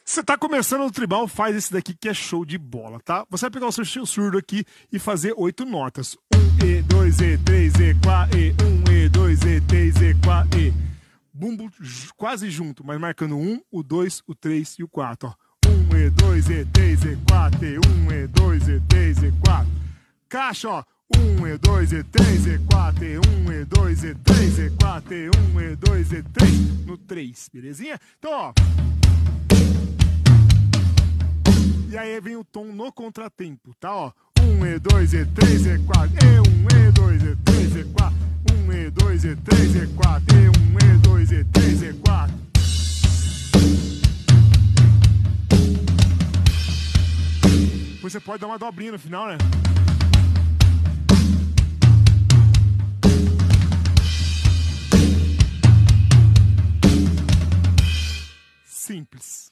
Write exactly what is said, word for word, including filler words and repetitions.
Você tá começando no tribal, faz esse daqui que é show de bola, tá? Você vai pegar o seu surdo aqui e fazer oito notas. Um, E, dois, E, três, E, quatro, E. Um, E, dois, E, três, E, quatro, E. Bumbo quase junto, mas marcando um, o dois, o três e o quatro, ó. Um, E, dois, E, três, E, quatro, E. Um, E, dois, E, três, E, quatro. Caixa, ó. Um, E, dois, E, três, E, quatro, E. Um, E, dois, E, três, E, quatro, E. Um, E, dois, E, três. No três, belezinha? Então, ó. E aí vem o tom no contratempo, tá? Ó. Um, E, dois, E, três, E, quatro. E, um, E, dois, E, três, E, quatro. Um, E, dois, E, três, E, quatro. E, um, E, dois, E, três, E, quatro. Depois você pode dar uma dobrinha no final, né? Simples.